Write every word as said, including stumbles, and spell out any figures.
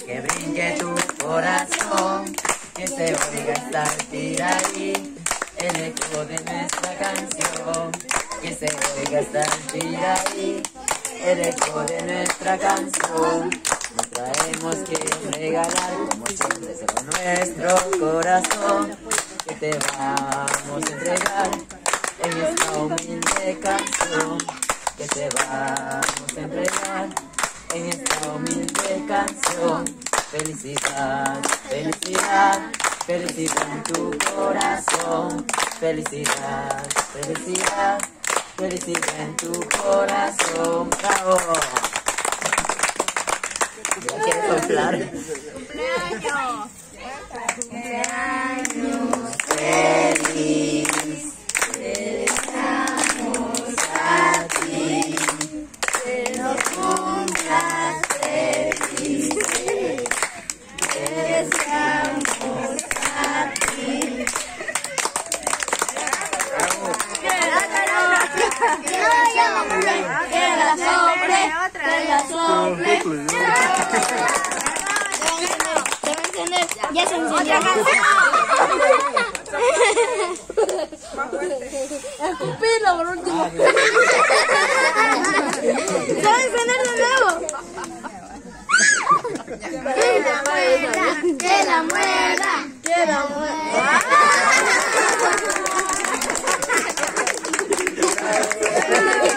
que brinque tu corazón, que se oiga estar ahí, el eco de nuestra canción, que se oiga estar ahí, el eco de nuestra canción. Nos traemos que regalar, como siempre será nuestro corazón, que te vamos a entregar en esta humilde canción, que te vamos a entregar en esta humilde canción. Felicidad, felicidad, felicidad en tu corazón. Felicidad, felicidad, felicidad en tu corazón. ¡Bravo! ¿Ya quieres soplar? ¡Cumpleaños! ¡Cumpleaños feliz! Deseamos a ti que lo cumplas feliz. Deseamos a ti. ¡Que la sople! ¡Que la sople! Se va a encender. Ya se encendió. Escupirlo por último. Se va a encender de nuevo. Que la muerda, que la muerda, que la muerda.